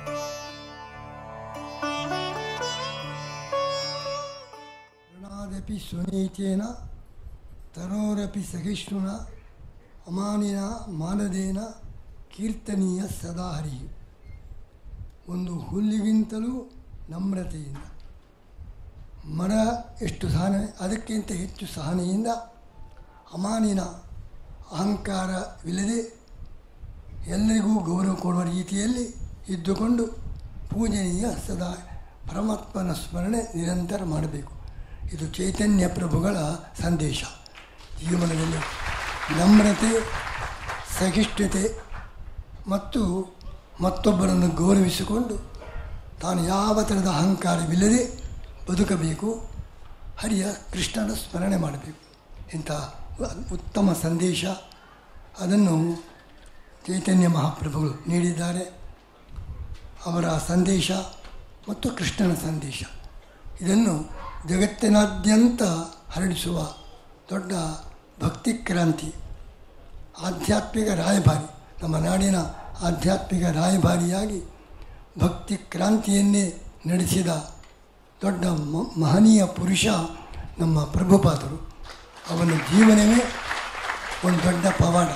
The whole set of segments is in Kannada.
ಋಣಾದಪಿ ಸ್ವನೀಚೇನ ತರೋರಪಿ ಸಹಿಷ್ಣುನ ಅಮಾನಿನ ಮಾನದೇನ ಕೀರ್ತನೀಯ ಸದಾ ಹರಿ. ಒಂದು ಹುಲ್ಲಿಗಿಂತಲೂ ನಮ್ರತೆಯಿಂದ, ಮರ ಎಷ್ಟು ಸಹನೆ ಅದಕ್ಕಿಂತ ಹೆಚ್ಚು ಸಹನೆಯಿಂದ, ಅಮಾನಿನ ಅಹಂಕಾರವಿಲ್ಲದೆ ಎಲ್ಲರಿಗೂ ಗೌರವ ಕೊಡುವ ರೀತಿಯಲ್ಲಿ ಇದ್ದುಕೊಂಡು ಪೂಜನೀಯ ಸದಾ ಪರಮಾತ್ಮನ ಸ್ಮರಣೆ ನಿರಂತರ ಮಾಡಬೇಕು. ಇದು ಚೈತನ್ಯ ಪ್ರಭುಗಳ ಸಂದೇಶ. ಜೀವನದಲ್ಲಿ ನಮ್ರತೆ, ಸಹಿಷ್ಣುತೆ ಮತ್ತು ಮತ್ತೊಬ್ಬರನ್ನು ಗೌರವಿಸಿಕೊಂಡು ತಾನು ಯಾವ ಥರದ ಅಹಂಕಾರವಿಲ್ಲದೆ ಬದುಕಬೇಕು. ಹರಿಯ ಕೃಷ್ಣನ ಸ್ಮರಣೆ ಮಾಡಬೇಕು. ಇಂಥ ಉತ್ತಮ ಸಂದೇಶ ಅದನ್ನು ಚೈತನ್ಯ ಮಹಾಪ್ರಭುಗಳು ನೀಡಿದ್ದಾರೆ. ಅವರ ಸಂದೇಶ ಮತ್ತು ಕೃಷ್ಣನ ಸಂದೇಶ ಇದನ್ನು ಜಗತ್ತಿನಾದ್ಯಂತ ಹರಡಿಸುವ ದೊಡ್ಡ ಭಕ್ತಿ ಕ್ರಾಂತಿ, ಆಧ್ಯಾತ್ಮಿಕ ರಾಯಭಾರಿ, ನಮ್ಮ ನಾಡಿನ ಆಧ್ಯಾತ್ಮಿಕ ರಾಯಭಾರಿಯಾಗಿ ಭಕ್ತಿ ಕ್ರಾಂತಿಯನ್ನೇ ನಡೆಸಿದ ದೊಡ್ಡ ಮಹನೀಯ ಪುರುಷ ನಮ್ಮ ಪ್ರಭುಪಾದರು. ಅವನ ಜೀವನವೇ ಒಂದು ದೊಡ್ಡ ಪವಾಡ.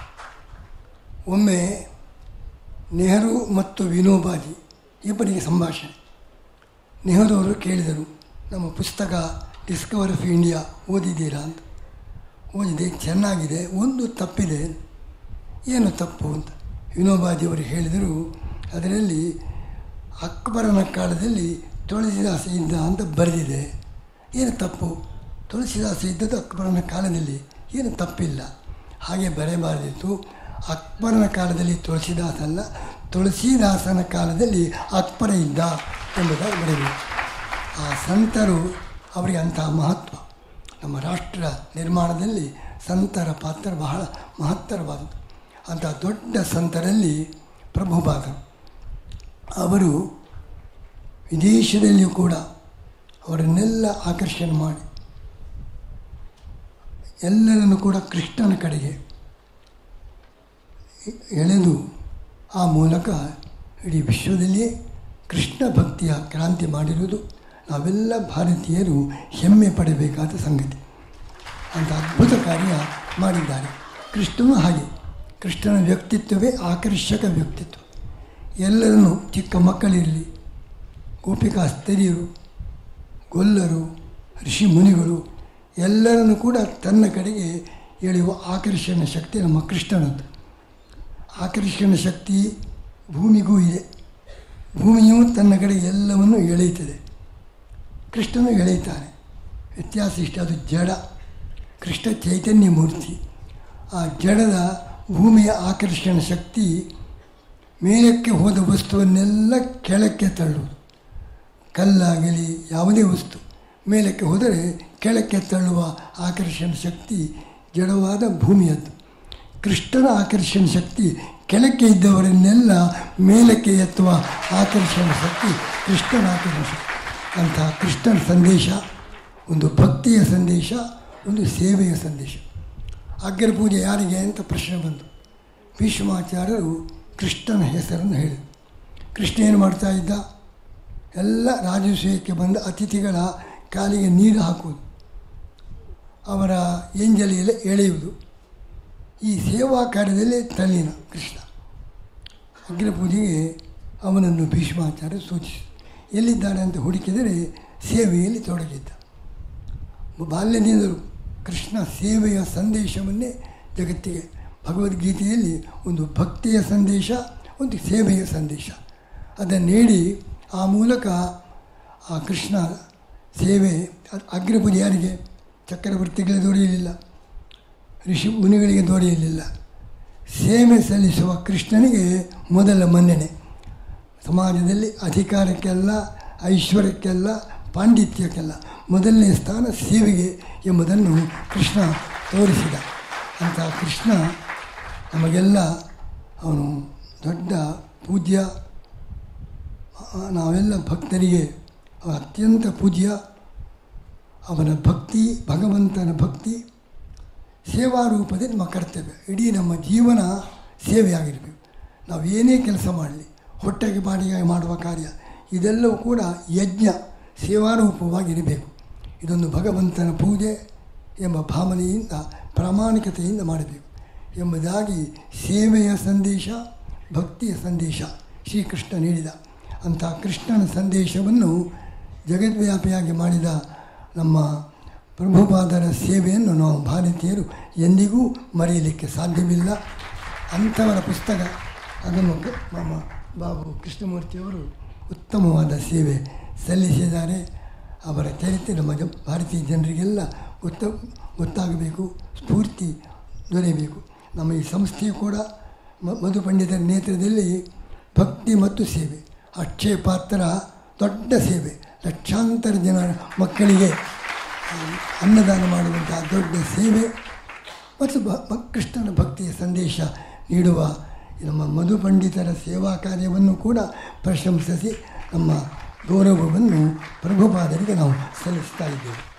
ಒಮ್ಮೆ ನೆಹರು ಮತ್ತು ವಿನೋಬಾಜಿ ಇಬ್ಬರಿಗೆ ಸಂಭಾಷಣೆ. ನೆಹರು ಅವರು ಕೇಳಿದರು, ನಮ್ಮ ಪುಸ್ತಕ ಡಿಸ್ಕವರ್ ಆಫ್ ಇಂಡಿಯಾ ಓದಿದ್ದೀರಾ ಅಂತ. ಓದಿದೆ, ಚೆನ್ನಾಗಿದೆ, ಒಂದು ತಪ್ಪಿದೆ. ಏನು ತಪ್ಪು ಅಂತ ವಿನೋಬಾಜಿಯವರು ಹೇಳಿದರು, ಅದರಲ್ಲಿ ಅಕ್ಬರನ ಕಾಲದಲ್ಲಿ ತುಳಸಿದಾಸ ಇದ್ದ ಅಂತ ಬರೆದಿದೆ. ಏನು ತಪ್ಪು? ತುಳಸಿದಾಸ ಇದ್ದದ್ದು ಅಕ್ಬರನ ಕಾಲದಲ್ಲಿ, ಏನು ತಪ್ಪಿಲ್ಲ. ಹಾಗೆ ಬರೆಯಬಾರದಿತ್ತು. ಅಕ್ಬರನ ಕಾಲದಲ್ಲಿ ತುಳಸಿದಾಸ ಅಲ್ಲ, ತುಳಸಿದಾಸನ ಕಾಲದಲ್ಲಿ ಅಕ್ಬರ ಇದ್ದ ಎಂಬುದಾಗಿ ಬರೆಯಬೇಕು. ಆ ಸಂತರು ಅವರಿಗೆ ಅಂತಹ ಮಹತ್ವ. ನಮ್ಮ ರಾಷ್ಟ್ರ ನಿರ್ಮಾಣದಲ್ಲಿ ಸಂತರ ಪಾತ್ರ ಬಹಳ ಮಹತ್ತರವಾದದ್ದು. ಅಂಥ ದೊಡ್ಡ ಸಂತರಲ್ಲಿ ಪ್ರಭುಪಾದರು ಅವರು ವಿದೇಶದಲ್ಲಿಯೂ ಕೂಡ ಅವರನ್ನೆಲ್ಲ ಆಕರ್ಷಣೆ ಮಾಡಿ ಎಲ್ಲರನ್ನು ಕೂಡ ಕೃಷ್ಣನ ಕಡೆಗೆ ಎಳೆದು ಆ ಮೂಲಕ ಇಡೀ ವಿಶ್ವದಲ್ಲಿಯೇ ಕೃಷ್ಣ ಭಕ್ತಿಯ ಕ್ರಾಂತಿ ಮಾಡಿರುವುದು ನಾವೆಲ್ಲ ಭಾರತೀಯರು ಹೆಮ್ಮೆ ಪಡಬೇಕಾದ ಸಂಗತಿ. ಅಂತ ಅದ್ಭುತ ಕಾರ್ಯ ಮಾಡಿದ್ದಾರೆ. ಕೃಷ್ಣನೂ ಹಾಗೆ. ಕೃಷ್ಣನ ವ್ಯಕ್ತಿತ್ವವೇ ಆಕರ್ಷಕ ವ್ಯಕ್ತಿತ್ವ. ಎಲ್ಲರನ್ನೂ, ಚಿಕ್ಕ ಮಕ್ಕಳಿರಲಿ, ಗೋಪಿಕಾ ಸ್ತ್ರೀಯರು, ಗೊಲ್ಲರು, ಋಷಿ ಮುನಿಗಳು ಎಲ್ಲರನ್ನು ಕೂಡ ತನ್ನ ಕಡೆಗೆ ಎಳೆಯುವ ಆಕರ್ಷಣ ಶಕ್ತಿ ನಮ್ಮ ಕೃಷ್ಣನದ್ದು. ಆಕರ್ಷಣ ಶಕ್ತಿ ಭೂಮಿಗೂ ಇದೆ. ಭೂಮಿಯೂ ತನ್ನ ಕಡೆಗೆ ಎಲ್ಲವನ್ನು ಎಳೆಯುತ್ತದೆ, ಕೃಷ್ಣನು ಎಳೆಯುತ್ತಾನೆ. ವ್ಯತ್ಯಾಸ ಇಷ್ಟ, ಅದು ಜಡ, ಕೃಷ್ಣ ಚೈತನ್ಯ ಮೂರ್ತಿ. ಆ ಜಡದ ಭೂಮಿಯ ಆಕರ್ಷಣ ಶಕ್ತಿ ಮೇಲಕ್ಕೆ ಹೋದ ವಸ್ತುವನ್ನೆಲ್ಲ ಕೆಳಕ್ಕೆ ತಳ್ಳುವುದು. ಕಲ್ಲಾಗಲಿ ಯಾವುದೇ ವಸ್ತು ಮೇಲಕ್ಕೆ ಹೋದರೆ ಕೆಳಕ್ಕೆ ತಳ್ಳುವ ಆಕರ್ಷಣ ಶಕ್ತಿ ಜಡವಾದ ಭೂಮಿಯದ್ದು. ಕೃಷ್ಣನ ಆಕರ್ಷಣ ಶಕ್ತಿ ಕೆಳಕ್ಕೆ ಇದ್ದವರನ್ನೆಲ್ಲ ಮೇಲಕ್ಕೆ ಎತ್ತುವ ಆಕರ್ಷಣ ಶಕ್ತಿ ಕೃಷ್ಣನ ಆಕರ್ಷಣ ಶಕ್ತಿ. ಅಂತಹ ಕೃಷ್ಣನ ಸಂದೇಶ ಒಂದು ಭಕ್ತಿಯ ಸಂದೇಶ, ಒಂದು ಸೇವೆಯ ಸಂದೇಶ. ಅಗ್ರಪೂಜೆ ಯಾರಿಗೆ ಅಂತ ಪ್ರಶ್ನೆ ಬಂತು. ಭೀಷ್ಮಾಚಾರ್ಯರು ಕೃಷ್ಣನ ಹೆಸರನ್ನು ಹೇಳಿದರು. ಕೃಷ್ಣ ಏನು ಮಾಡ್ತಾ ಇದ್ದ? ಎಲ್ಲ ರಾಜಸೂಯಕ್ಕೆ ಬಂದ ಅತಿಥಿಗಳ ಕಾಲಿಗೆ ನೀರು ಹಾಕುವುದು, ಅವರ ಎಂಜಲಿಯಲ್ಲಿ ಎಳೆಯುವುದು, ಈ ಸೇವಾ ಕಾರ್ಯದಲ್ಲೇ ತಲ್ಲೀನ ಕೃಷ್ಣ. ಅಗ್ರಪೂಜೆಗೆ ಅವನನ್ನು ಭೀಷ್ಮಾಚಾರ್ಯ ಸೂಚಿಸಿದರು. ಎಲ್ಲಿದ್ದಾನೆ ಅಂತ ಹುಡುಕಿದರೆ ಸೇವೆಯಲ್ಲಿ ತೊಡಗಿದ್ದ. ಬಾಲ್ಯದಿಂದಲೂ ಕೃಷ್ಣ ಸೇವೆಯ ಸಂದೇಶವನ್ನೇ ಜಗತ್ತಿಗೆ, ಭಗವದ್ಗೀತೆಯಲ್ಲಿ ಒಂದು ಭಕ್ತಿಯ ಸಂದೇಶ, ಒಂದು ಸೇವೆಯ ಸಂದೇಶ ಅದನ್ನು ನೀಡಿ ಆ ಮೂಲಕ ಆ ಕೃಷ್ಣ ಸೇವೆ. ಅಗ್ರಪೂಜೆ ಯಾರಿಗೆ? ಚಕ್ರವರ್ತಿಗಳಿಗೆ ದೊರೆಯಲಿಲ್ಲ, ಋಷಿ ಮುನಿಗಳಿಗೆ ದೊರೆಯಲಿಲ್ಲ. ಸೇವೆ ಸಲ್ಲಿಸುವ ಕೃಷ್ಣನಿಗೆ ಮೊದಲ ಮನ್ನಣೆ. ಸಮಾಜದಲ್ಲಿ ಅಧಿಕಾರಕ್ಕೆಲ್ಲ, ಐಶ್ವರ್ಯಕ್ಕೆಲ್ಲ, ಪಾಂಡಿತ್ಯಕ್ಕೆಲ್ಲ ಮೊದಲನೇ ಸ್ಥಾನ ಸೇವೆಗೆ ಎಂಬುದನ್ನು ಕೃಷ್ಣ ತೋರಿಸಿದ. ಅಂತಹ ಕೃಷ್ಣ ನಮಗೆಲ್ಲ ಅವನು ದೊಡ್ಡ ಪೂಜ್ಯ. ನಾವೆಲ್ಲ ಭಕ್ತರಿಗೆ ಅತ್ಯಂತ ಪೂಜ್ಯ. ಅವನ ಭಕ್ತಿ, ಭಗವಂತನ ಭಕ್ತಿ ಸೇವಾ ರೂಪದಲ್ಲಿ ನಮ್ಮ ಕರ್ತವ್ಯ. ಇಡೀ ನಮ್ಮ ಜೀವನ ಸೇವೆಯಾಗಿರಬೇಕು. ನಾವು ಏನೇ ಕೆಲಸ ಮಾಡಲಿ, ಹೊಟ್ಟೆಗೆ ಬಾಡಿಗೆ ಮಾಡುವ ಕಾರ್ಯ ಇದೆಲ್ಲವೂ ಕೂಡ ಯಜ್ಞ ಸೇವಾರೂಪವಾಗಿರಬೇಕು. ಇದೊಂದು ಭಗವಂತನ ಪೂಜೆ ಎಂಬ ಭಾವನೆಯಿಂದ ಪ್ರಾಮಾಣಿಕತೆಯಿಂದ ಮಾಡಬೇಕು ಎಂಬುದಾಗಿ ಸೇವೆಯ ಸಂದೇಶ, ಭಕ್ತಿಯ ಸಂದೇಶ ಶ್ರೀಕೃಷ್ಣ ನೀಡಿದ. ಅಂಥ ಕೃಷ್ಣನ ಸಂದೇಶವನ್ನು ಜಗದ್ವ್ಯಾಪಿಯಾಗಿ ಮಾಡಿದ ನಮ್ಮ ಪ್ರಭುಪಾದರ ಸೇವೆಯನ್ನು ನಾವು ಭಾರತೀಯರು ಎಂದಿಗೂ ಮರೆಯಲಿಕ್ಕೆ ಸಾಧ್ಯವಿಲ್ಲ. ಅಂಥವರ ಪುಸ್ತಕ ಅದನ್ನು ನಮ್ಮ ಬಾಬು ಕೃಷ್ಣಮೂರ್ತಿಯವರು ಉತ್ತಮವಾದ ಸೇವೆ ಸಲ್ಲಿಸಿದ್ದಾರೆ. ಅವರ ಚರಿತ್ರೆ ನಮ್ಮ ಭಾರತೀಯ ಜನರಿಗೆಲ್ಲ ಗೊತ್ತಾಗಬೇಕು, ಸ್ಫೂರ್ತಿ ದೊರೆಯಬೇಕು. ನಮ್ಮ ಈ ಸಂಸ್ಥೆಯು ಕೂಡ ಮಧು ಪಂಡಿತರ ನೇತೃತ್ವದಲ್ಲಿ ಭಕ್ತಿ ಮತ್ತು ಸೇವೆ, ಅಕ್ಷಯ ಪಾತ್ರ ದೊಡ್ಡ ಸೇವೆ, ಲಕ್ಷಾಂತರ ಜನ ಮಕ್ಕಳಿಗೆ ಅನ್ನದಾನ ಮಾಡುವಂಥ ದೊಡ್ಡ ಸೇವೆ ಮತ್ತು ಕೃಷ್ಣನ ಭಕ್ತಿಯ ಸಂದೇಶ ನೀಡುವ ನಮ್ಮ ಮಧು ಪಂಡಿತರ ಸೇವಾ ಕಾರ್ಯವನ್ನು ಕೂಡ ಪ್ರಶಂಸಿಸಿ ನಮ್ಮ ಗೌರವವನ್ನು ಪ್ರಭುಪಾದರಿಗೆ ನಾವು ಸಲ್ಲಿಸ್ತಾ ಇದ್ದೇವೆ.